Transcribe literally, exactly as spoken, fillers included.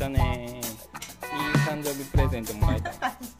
たね。いい誕生日プレゼントもらえた。